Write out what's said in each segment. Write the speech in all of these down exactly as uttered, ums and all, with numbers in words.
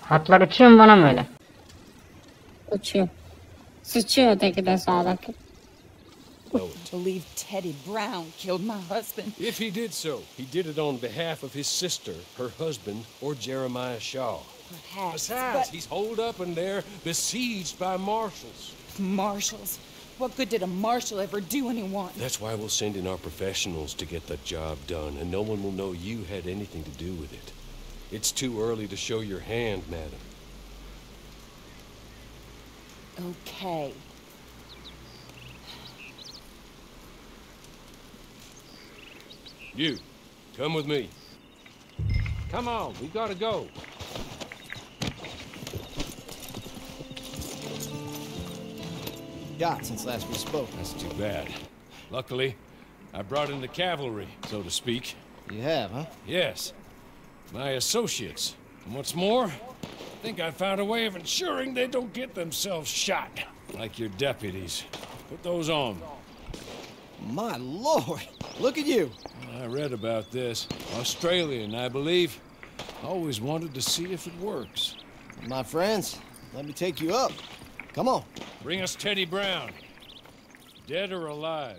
Hatlar uçuyor mu bana mı öyle? Uçuyor. Sıçıyor öteki de sağdaki. Believe Teddy Brown killed my husband. If he did so, he did it on behalf of his sister, her husband, or Jeremiah Shaw. Perhaps, Besides, but he's holed up in there, besieged by marshals. marshals. What good did a marshal ever do anyone? That's why we'll send in our professionals to get the job done, and no one will know you had anything to do with it. It's too early to show your hand, madam. Okay. You, come with me. Come on, we gotta go. Got since last we spoke. That's too bad. Luckily, I brought in the cavalry, so to speak. You have, huh? Yes, my associates. And what's more, I think I found a way of ensuring they don't get themselves shot, like your deputies. Put those on. My lord, look at you. I read about this. Australian, I believe. Always wanted to see if it works. My friends, let me take you up. Come on. Bring us Teddy Brown. Dead or alive.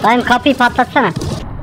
Dayım kapıyı patlatsana.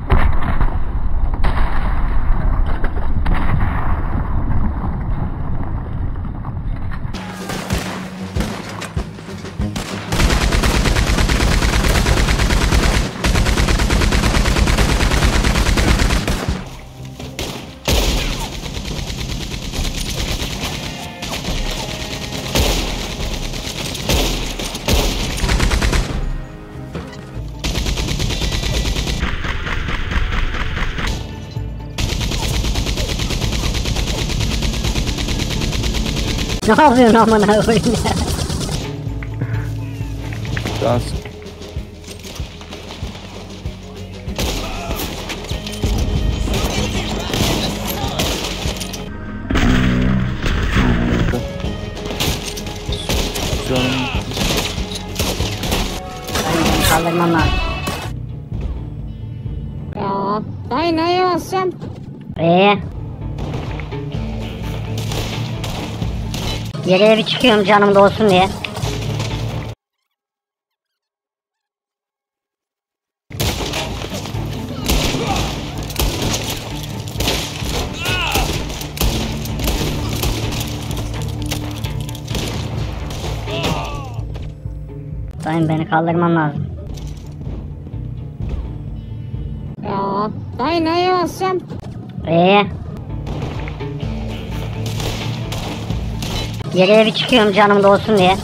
Ne yapıyorsun amına koyayım ya? Dans. Canım. Dayım kaldırmam lazım. Ya dayı neye basacağım? Eee? Geriye bir çıkıyorum canım da olsun diye. Dayım beni kaldırmam lazım. Ya dayı neye basacağım? Eee? Geriye bir çıkıyorum canım da olsun diye.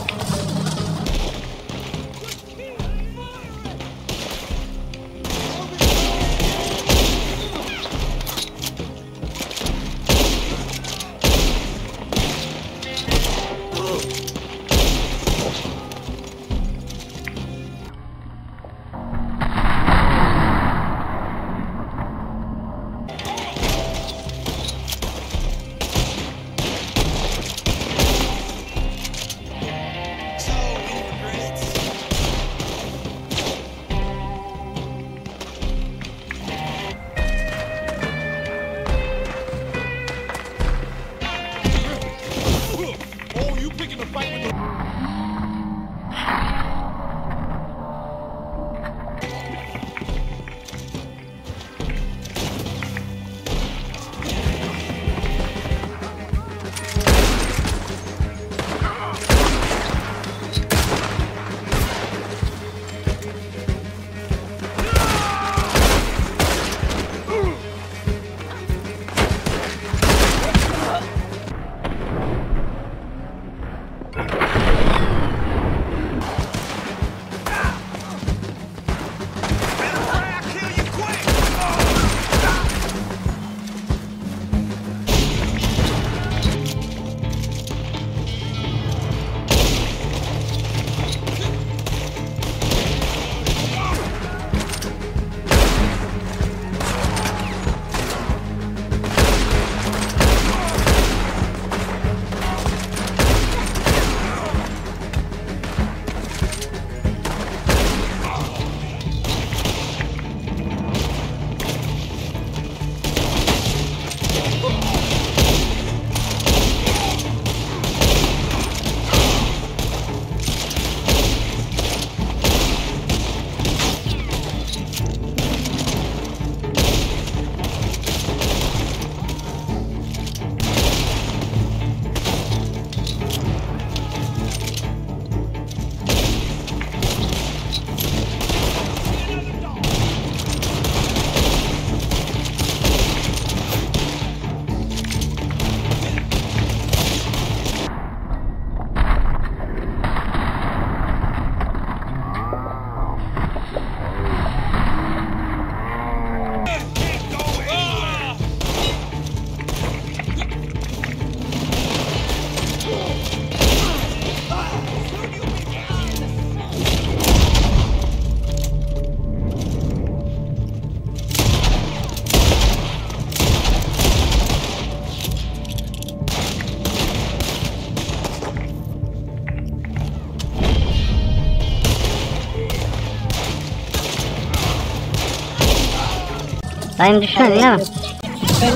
Dayım düşmedin değil mi? Ben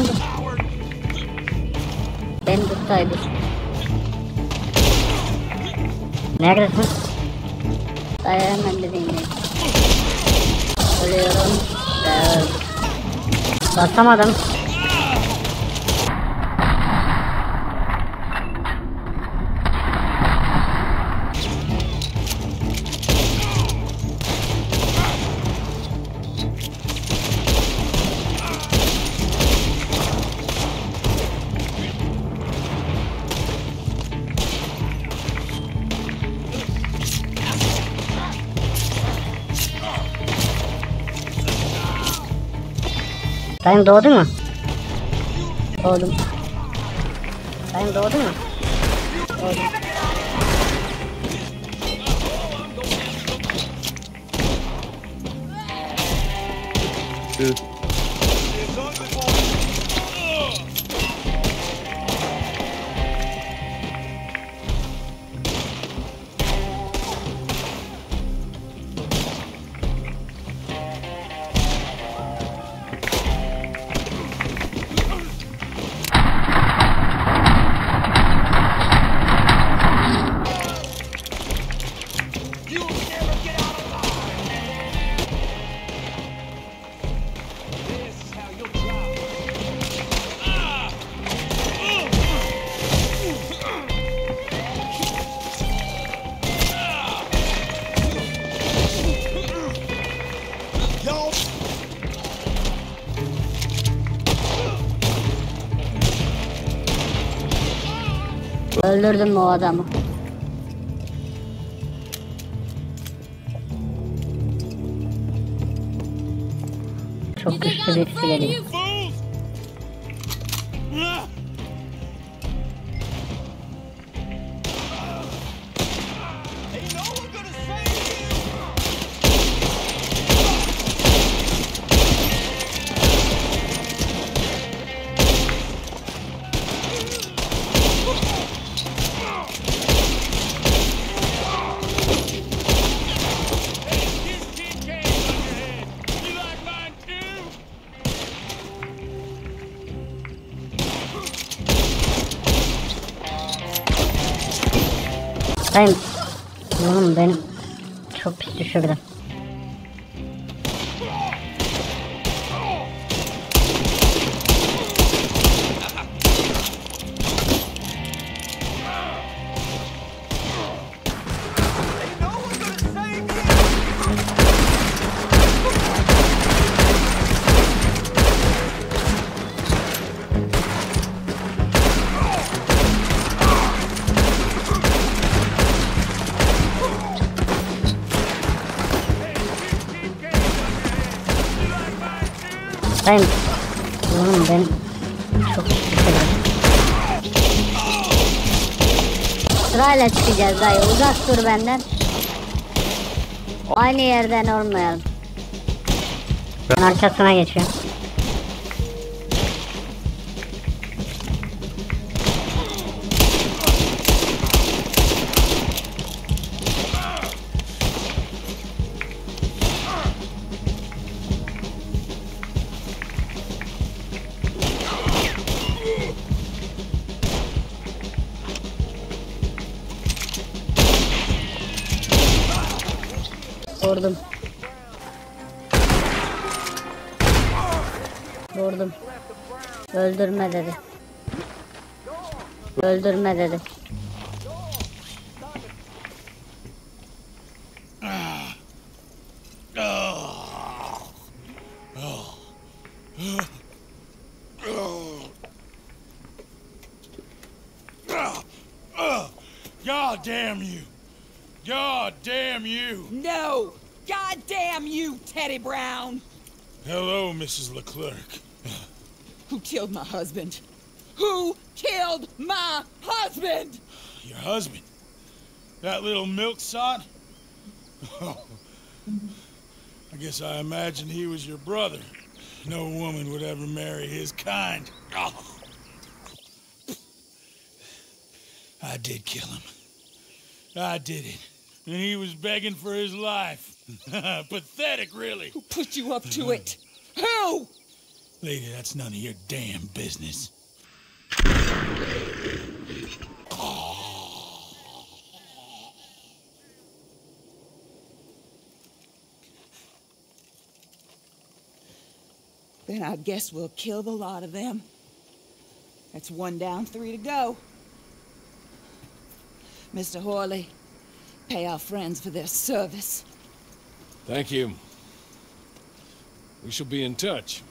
Ben tutsaydım. Neredesin? Dayı hemen dediğim gibi. Ölüyorum. Ve öldüm. Basamadım. Dayım doğdu mu? Doğdum. Dayım doğdu mu? Doğdum. Y'all Öldürdün mü o adamı? Çok güçlü birisi geliyor. Dayım. Oğlum benim çok pis düşürdüm. Dayım. Oğlum benim çok pis düşürdüm. Sırayla çıkacağız dayı. Uzak dur benden. Aynı yerden olmayalım. Ben arkasına geçiyorum. Vurdum. Vurdum. Öldürme dedi. Öldürme dedi. God damn you! God damn you! No! God damn you, Teddy Brown! Hello, Missus Leclerc. Who killed my husband? Who killed my husband? Your husband? That little milksot? Oh. I guess I imagined he was your brother. No woman would ever marry his kind. Oh. I did kill him. I did it. And he was begging for his life. Pathetic, really. Who put you up to it? Who? Lady, that's none of your damn business. Then I guess we'll kill the lot of them. That's one down, three to go. Mister Horley, pay our friends for their service. Thank you. We shall be in touch.